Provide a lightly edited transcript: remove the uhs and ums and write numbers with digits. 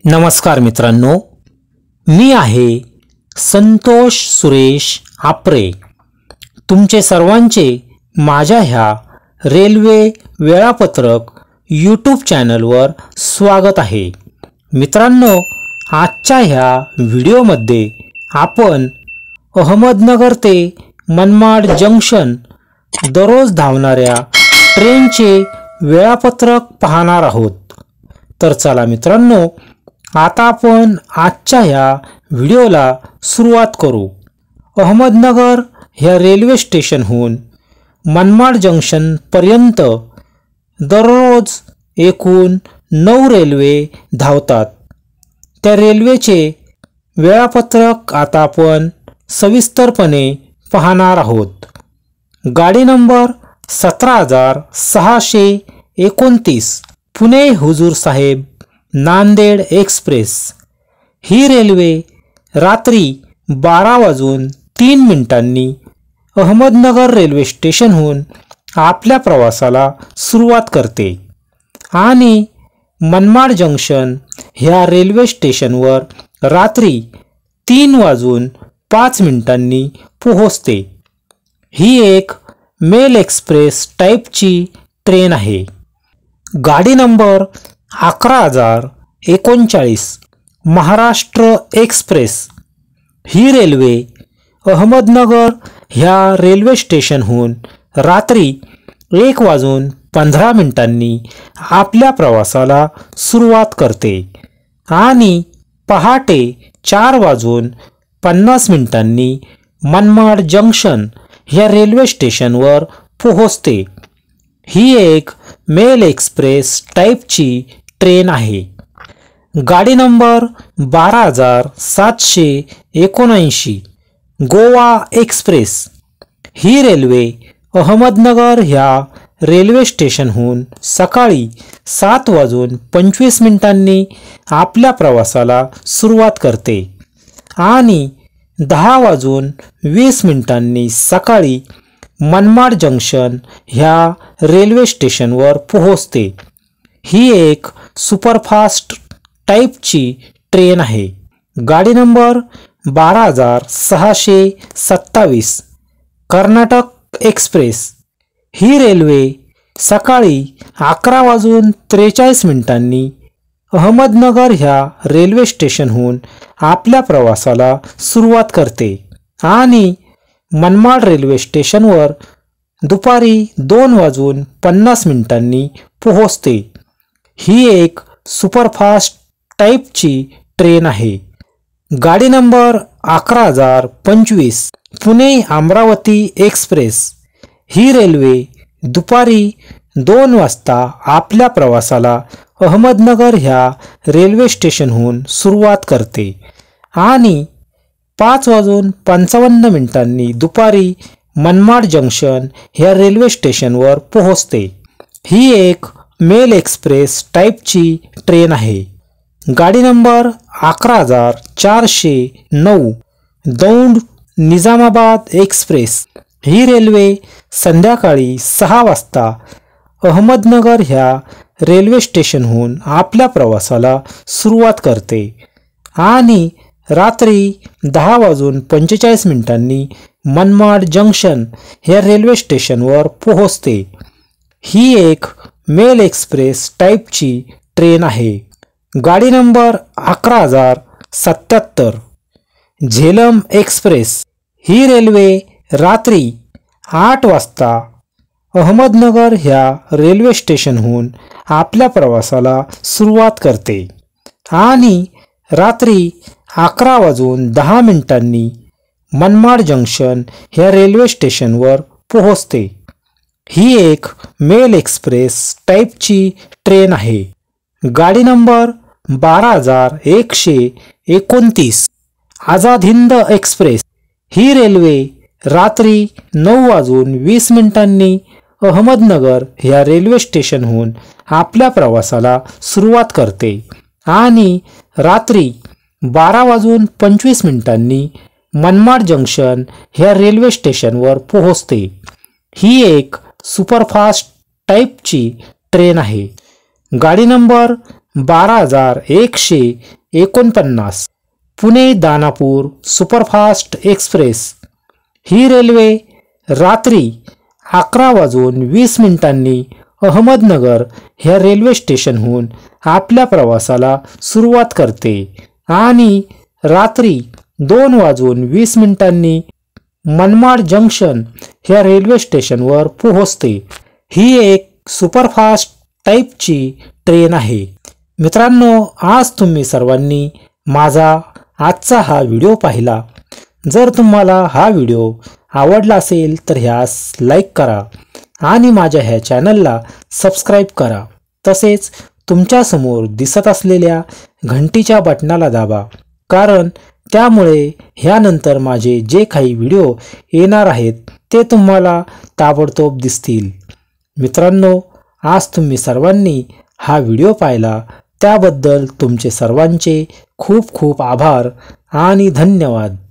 नमस्कार मित्रांनो, मी आहे संतोष सुरेश आपरे। तुमचे सर्वांचे माझ्या ह्या रेल्वे वेळापत्रक यूट्यूब चॅनलवर स्वागत आहे। मित्रांनो, आजच्या ह्या व्हिडिओमध्ये आपण अहमदनगर ते मनमाड जंक्शन दररोज धावणाऱ्या ट्रेनचे वेळापत्रक पाहणार आहोत। तर चला मित्रांनो, आता आपण आजच्या ह्या व्हिडिओला सुरुवात करू। अहमदनगर ह्या रेल्वे स्टेशनहून मनमाड जंक्शन पर्यंत दररोज एकूण 9 रेल्वे धावतात। त्या रेल्वेचे वेळापत्रक आता आपण सविस्तरपणे पाहणार आहोत। गाडी नंबर 17629 पुणे हुजूर साहेब नांदेड एक्सप्रेस। ही रेल्वे रात्री 12:03 अहमदनगर रेल्वे स्टेशनहून आपल्या प्रवासाला सुरुवात करते आणि मनमाड जंक्शन ह्या रेल्वे स्टेशनवर रात्री 3:05 पोहोचते। ही एक मेल एक्सप्रेस टाइपची ट्रेन आहे। गाडी नंबर 11039 महाराष्ट्र एक्सप्रेस। ही रेल्वे अहमदनगर ह्या रेल्वे स्टेशनहून रात्री 1:15 आपल्या प्रवासाला सुरुवात करते आणि पहाटे 4:50 मनमाड जंक्शन ह्या रेल्वे स्टेशनवर पोहोचते। ही एक मेल एक्सप्रेस टाइपची ट्रेन आहे। गाडी नंबर 12779 गोवा एक्सप्रेस। ही रेल्वे अहमदनगर ह्या रेल्वे स्टेशनहून सकाळी 7:25 आपल्या प्रवासाला सुरुवात करते आणि 10:20 सकाळी मनमाड जंक्शन ह्या रेल्वे स्टेशनवर पोहोचते। ही एक सुपरफास्ट टाइपची ट्रेन आहे। गाडी नंबर 12627 कर्नाटक एक्सप्रेस। ही रेल्वे सकाळी 11:43 अहमदनगर ह्या रेल्वे स्टेशनहून आपल्या प्रवासाला सुरुवात करते आणि मनमाड रेल्वे स्टेशनवर दुपारी 2:50 पोहोचते। ही एक सुपरफास्ट टाइपची ट्रेन आहे। गाडी नंबर 11025 पुणे अमरावती एक्सप्रेस। ही रेल्वे दुपारी 2 वाजता आपल्या प्रवासाला अहमदनगर ह्या रेल्वे स्टेशनहून सुरुवात करते आणि 5:55 दुपारी मनमाड जंक्शन ह्या रेल्वे स्टेशनवर पोहोचते। ही एक मेल एक्सप्रेस टाइपची ट्रेन आहे। गाडी नंबर 11409 दौंड निजामाबाद एक्सप्रेस। ही रेल्वे संध्याकाळी 6 वाजता अहमदनगर ह्या रेल्वे स्टेशनहून आपल्या प्रवासाला सुरुवात करते आणि रात्री 10:45 मनमाड जंक्शन ह्या रेल्वे स्टेशनवर पोहोचते। ही एक मेल एक्सप्रेस टाइपची ट्रेन आहे। गाडी नंबर 11077 झेलम एक्सप्रेस। ही रेल्वे रात्री 8 वाजता अहमदनगर ह्या रेल्वे स्टेशनहून आपल्या प्रवासाला सुरुवात करते आणि रात्री 11:10 मनमाड जंक्शन ह्या रेल्वे स्टेशनवर पोहोचते। ही एक मेल एक्सप्रेस टाइपची ट्रेन आहे। गाडी नंबर 12129 आझाद हिंद एक्सप्रेस। ही रेल्वे रात्री 9:20 अहमदनगर ह्या रेल्वे स्टेशनहून आपल्या प्रवासाला सुरुवात करते आणि रात्री 12:25 मनमाड जंक्शन ह्या रेल्वे स्टेशनवर पोहोचते। ही एक सुपरफास्ट टाइपची ट्रेन आहे। गाडी number 12,149. Pune Danapur superfast express ही रेल्वे रात्री 11:20 अहमदनगर ह्या रेल्वे स्टेशनहून आपल्या प्रवासाला सुरुवात करते आणि रात्री 2:20 मनमाड जंक्शन ह्या रेल्वे स्टेशनवर पोहोचते. ही एक सुपरफास्ट टाईपची ट्रेन आहे. मित्रांनो, आज तुम्ही सर्वांनी माझा आजचा हा व्हिडिओ पाहिला. जर तुम्हाला हा व्हिडिओ आवडला असेल तर ह्यास लाईक करा आणि माझ्या ह्या चॅनलला सबस्क्राईब करा. तसेच तुमच्यासमोर दिसत असलेल्या घंटीच्या बटनाला दाबा, कारण त्यामुळे ह्यानंतर माझे जे काही व्हिडिओ येणार आहेत ते तुम्हाला ताबडतोब दिसतील. मित्रांनो, आज तुम्ही सर्वांनी हा व्हिडिओ पाहिला त्याबद्दल तुमचे सर्वांचे खूप खूप आभार आणि धन्यवाद.